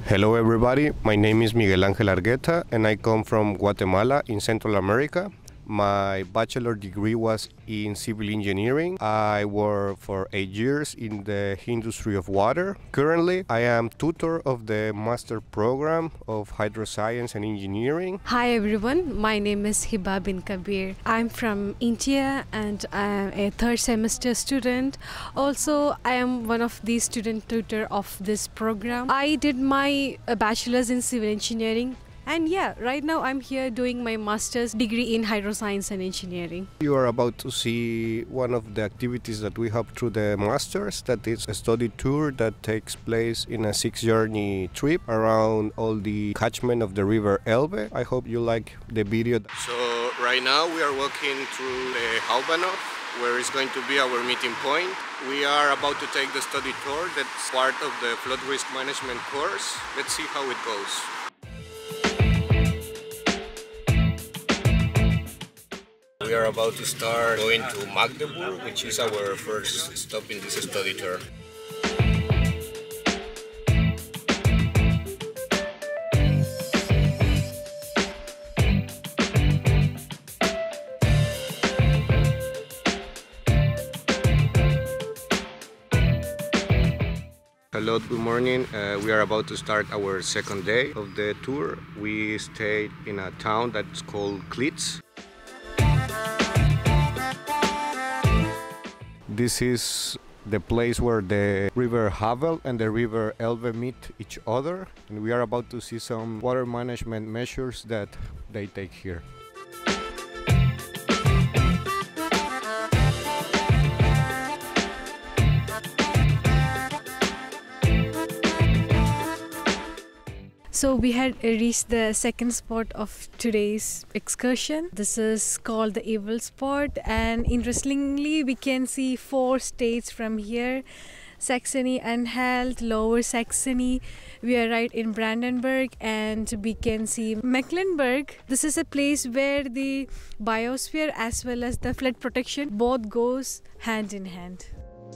Hello everybody, my name is Miguel Ángel Argueta and I come from Guatemala in Central America. My bachelor degree was in civil engineering. I worked for 8 years in the industry of water. Currently, I am tutor of the master program of hydroscience and engineering. Hi everyone, my name is Hiba bin Kabir. I'm from India and I am a third semester student. Also, I am one of the student tutor of this program. I did my bachelor's in civil engineering. And yeah, right now I'm here doing my master's degree in hydroscience and engineering. You are about to see one of the activities that we have through the master's, that is a study tour that takes place in a 6-journey trip around all the catchment of the river Elbe. I hope you like the video. So right now we are walking through the Havel, where is going to be our meeting point. We are about to take the study tour. That's part of the flood risk management course. Let's see how it goes. We are about to start going to Magdeburg, which is our first stop in this study tour. Hello, good morning. We are about to start our second day of the tour. We stayed in a town that's called Klitz. This is the place where the river Havel and the river Elbe meet each other, and we are about to see some water management measures that they take here. So we had reached the second spot of today's excursion. This is called the Evil Spot, and interestingly we can see 4 states from here: Saxony, Anhalt, Lower Saxony. We are right in Brandenburg, and we can see Mecklenburg. This is a place where the biosphere as well as the flood protection both goes hand in hand.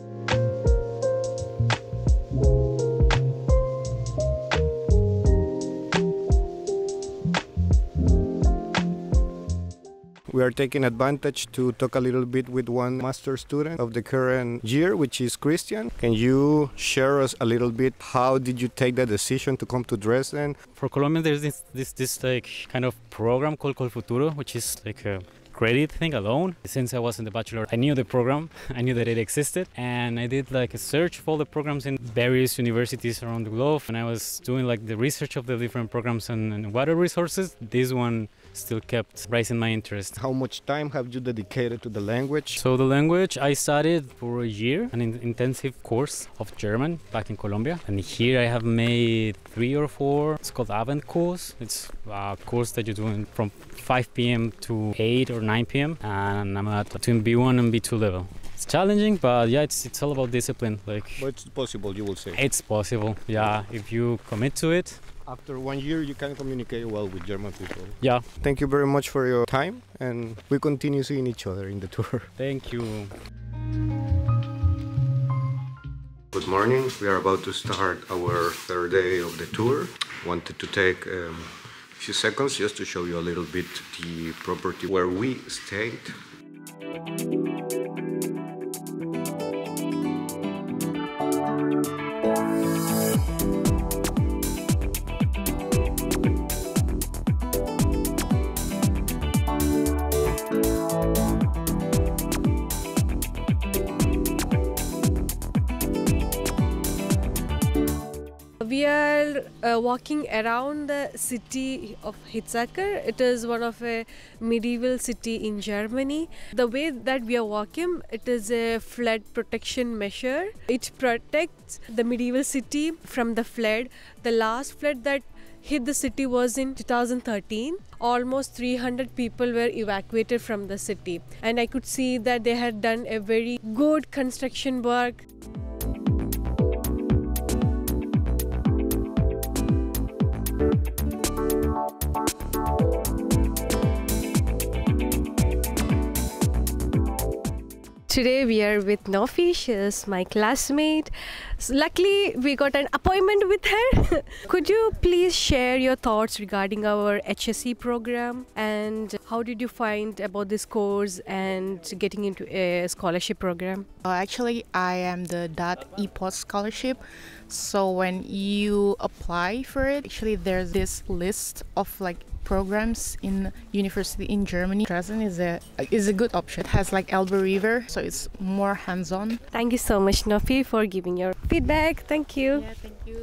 We are taking advantage to talk a little bit with one master student of the current year, which is Christian. Can you share us a little bit how did you take the decision to come to Dresden? For Colombia, there's this like kind of program called Futuro, which is like a credit thing alone. Since I was in the bachelor, I knew the program, I knew that it existed, and I did like a search for all the programs in various universities around the globe, and I was doing like the research of the different programs and water resources. This one still kept rising my interest. How much time have you dedicated to the language? So the language, I studied for a year, an intensive course of German back in Colombia, and here I have made 3 or 4. It's called Abendkurs. It's a course that you're doing from 5 p.m. to 8 or 9 p.m. and I'm at between B1 and B2 level. It's challenging, but yeah, it's all about discipline. Like, but it's possible, you will say. It's possible, yeah, if you commit to it. After 1 year, you can communicate well with German people. Yeah. Thank you very much for your time, and we continue seeing each other in the tour. Thank you. Good morning. We are about to start our third day of the tour. Wanted to take a few seconds just to show you a little bit the property where we stayed. We are walking around the city of Hitzacker. It is one of a medieval city in Germany. The way that we are walking, it is a flood protection measure. It protects the medieval city from the flood. The last flood that hit the city was in 2013. Almost 300 people were evacuated from the city, and I could see that they had done a very good construction work. Today we are with Nofi. She is my classmate. So luckily, we got an appointment with her. Could you please share your thoughts regarding our HSC program and how did you find about this course and getting into a scholarship program? Actually, I am the DAT EPOS scholarship. So when you apply for it, actually there's this list of like programs in university in Germany. Dresden is a good option. It has like Elbe River, so it's more hands-on. Thank you so much, Nofi, for giving your feedback. Thank you. Yeah, thank you.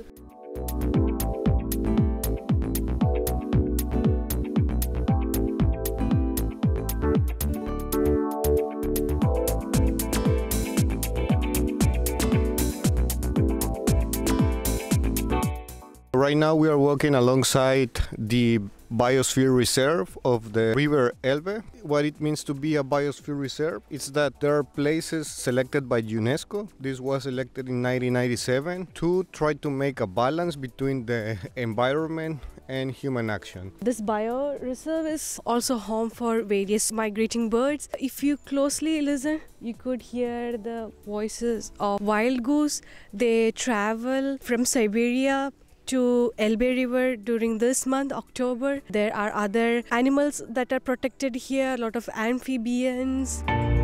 Right now we are walking alongside the biosphere reserve of the river Elbe. What it means to be a biosphere reserve is that there are places selected by UNESCO. This was elected in 1997 to try to make a balance between the environment and human action. This bioreserve is also home for various migrating birds. If you closely listen, you could hear the voices of wild goose. They travel from Siberia to Elbe River during this month, October. There are other animals that are protected here, a lot of amphibians.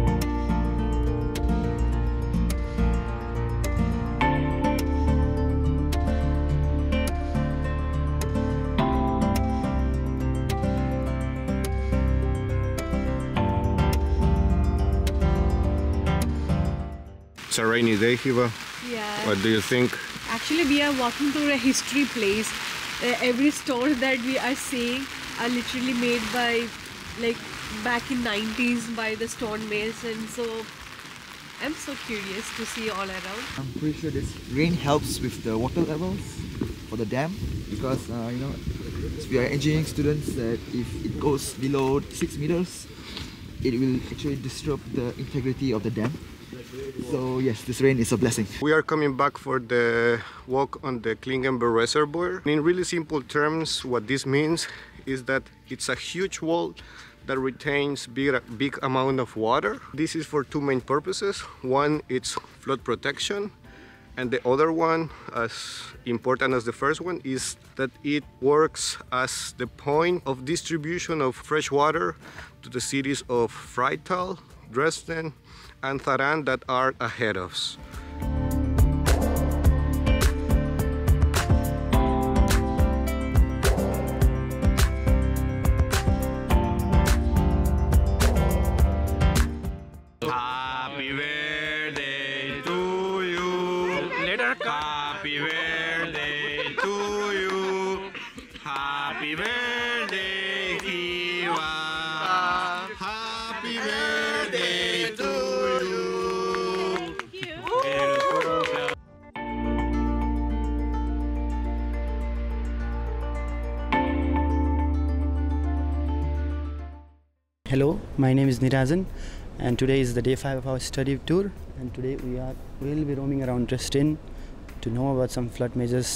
It's a rainy day, Hiba. Yeah. What do you think? Actually, we are walking through a history place. Every store that we are seeing are literally made by, like, back in 90s by the stone masons. So I'm so curious to see all around. I'm pretty sure this rain helps with the water levels for the dam because we are engineering students that if it goes below 6 meters, it will actually disrupt the integrity of the dam. So yes, this rain is a blessing. We are coming back for the walk on the Klingenberg reservoir. In really simple terms, what this means is that it's a huge wall that retains big amount of water. This is for two main purposes. One, it's flood protection, and the other one, as important as the first one, is that it works as the point of distribution of fresh water to the cities of Freital, Dresden, and Tharan that are ahead of us. Happy birthday to you. Later. Happy birthday to you. Happy birthday, Hiba. Happy birthday to you. Hello, my name is Nirazan and today is the day 5 of our study tour, and today we'll be roaming around Dresden to know about some flood measures.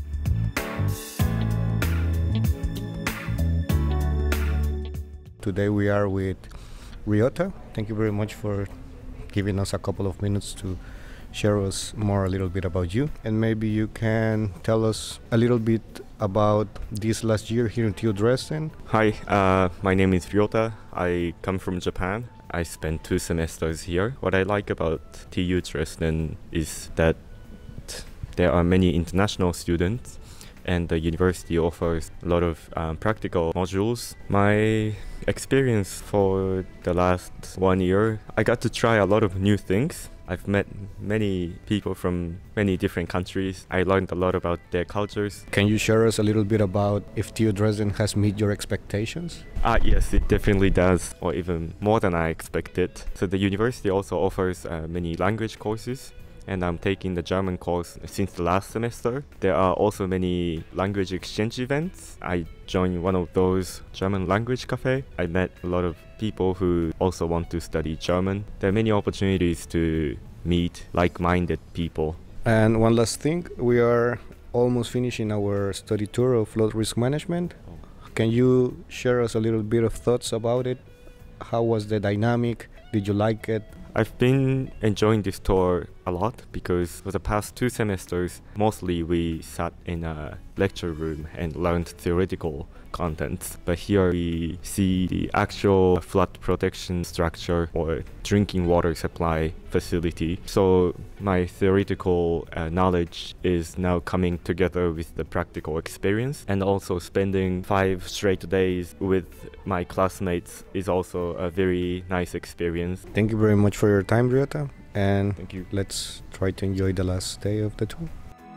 Today we are with Ryota. Thank you very much for giving us a couple of minutes to share us more a little bit about you, and maybe you can tell us a little bit about this last year here in TU Dresden. Hi, my name is Ryota. I come from Japan. I spent 2 semesters here. What I like about TU Dresden is that there are many international students and the university offers a lot of practical modules. My experience for the last 1 year, I got to try a lot of new things. I've met many people from many different countries. I learned a lot about their cultures. Can you share us a little bit about if TU Dresden has met your expectations? Yes, it definitely does, or even more than I expected. So the university also offers many language courses, and I'm taking the German course since the last semester. There are also many language exchange events. I joined one of those German language cafe. I met a lot of people who also want to study German. There are many opportunities to meet like-minded people. And one last thing, we are almost finishing our study tour of flood risk management. Can you share us a little bit of thoughts about it? How was the dynamic? Did you like it? I've been enjoying this tour a lot because for the past 2 semesters, mostly we sat in a lecture room and learned theoretical contents. But here we see the actual flood protection structure or drinking water supply facility. So my theoretical knowledge is now coming together with the practical experience, and also spending 5 straight days with my classmates is also a very nice experience. Thank you very much for your time, Ryota, and Thank you. let's try to enjoy the last day of the tour.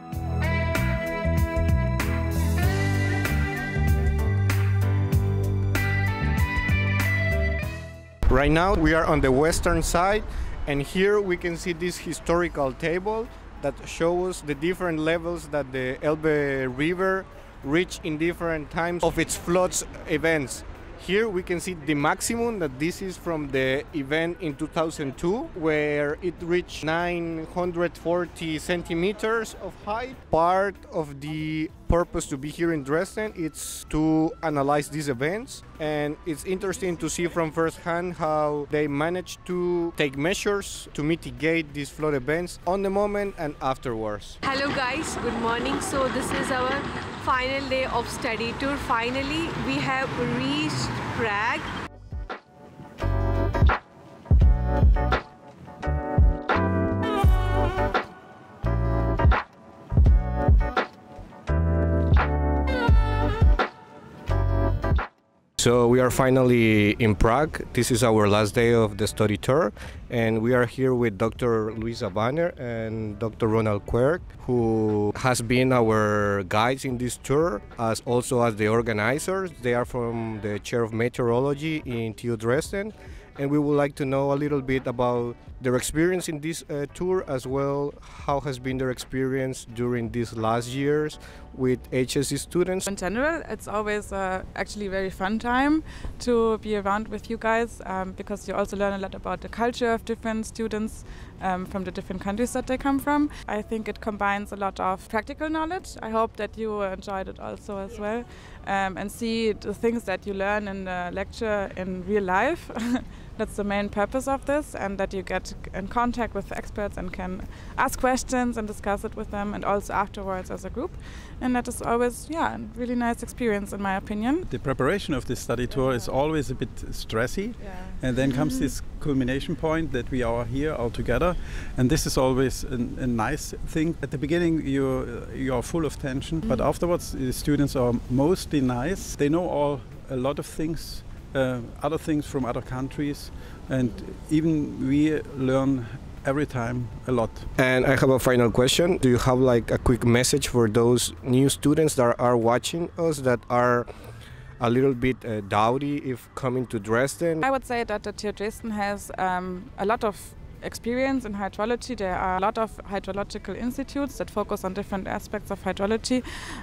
Right now we are on the western side, and here we can see this historical table that shows the different levels that the Elbe River reached in different times of its floods events. Here we can see the maximum, that this is from the event in 2002, where it reached 940 centimeters of height. Part of the purpose to be here in Dresden is to analyze these events, and it's interesting to see from first hand how they managed to take measures to mitigate these flood events on the moment and afterwards. Hello guys, good morning. So this is our final day of study tour. Finally, we have reached Prague. So we are finally in Prague. This is our last day of the study tour, and we are here with Dr. Luisa Banner and Dr. Ronald Quirk, who has been our guides in this tour, as also as the organizers. They are from the chair of meteorology in TU Dresden, and we would like to know a little bit about their experience in this tour, as well how has been their experience during these last years with HSC students. In general, it's always actually a very fun time to be around with you guys, because you also learn a lot about the culture of different students from the different countries that they come from. I think it combines a lot of practical knowledge. I hope that you enjoyed it also as well, and see the things that you learn in the lecture in real life. That's the main purpose of this, and that you get in contact with experts and can ask questions and discuss it with them, and also afterwards as a group. And that is always, a really nice experience in my opinion. The preparation of this study tour is always a bit stressy, and then comes this culmination point that we are here all together, and this is always a nice thing. At the beginning you are full of tension, but afterwards the students are mostly nice. They know a lot of things, other things from other countries, and even we learn every time a lot. And I have a final question. Do you have like a quick message for those new students that are watching us, that are a little bit doubty if coming to Dresden? I would say that the TU Dresden has a lot of experience in hydrology. There are a lot of hydrological institutes that focus on different aspects of hydrology.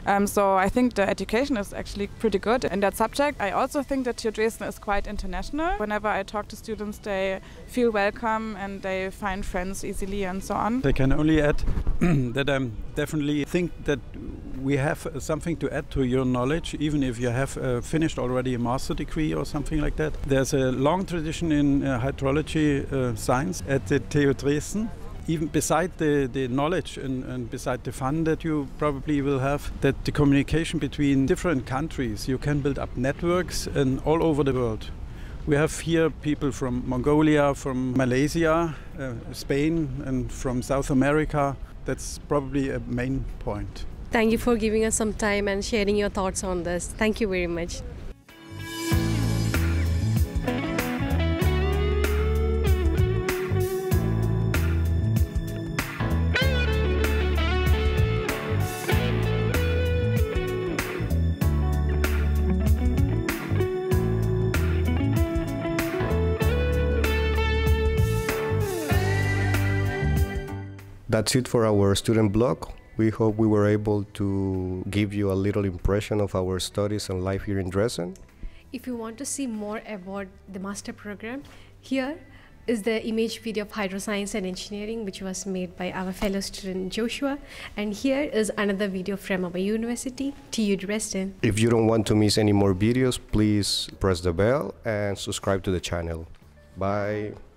So I think the education is actually pretty good in that subject. I also think that TU Dresden is quite international. Whenever I talk to students, they feel welcome and they find friends easily and so on. I can only add that I definitely think that we have something to add to your knowledge, even if you have finished already a master degree or something like that. There's a long tradition in hydrology science at the TU Dresden. Even beside the knowledge and beside the fun that you probably will have, that the communication between different countries, you can build up networks and all over the world. We have here people from Mongolia, from Malaysia, Spain, and from South America. That's probably a main point. Thank you for giving us some time and sharing your thoughts on this. Thank you very much. That's it for our student blog. We hope we were able to give you a little impression of our studies and life here in Dresden. If you want to see more about the master program, here is the image video of hydroscience and engineering, which was made by our fellow student Joshua. And here is another video from our university, TU Dresden. If you don't want to miss any more videos, please press the bell and subscribe to the channel. Bye.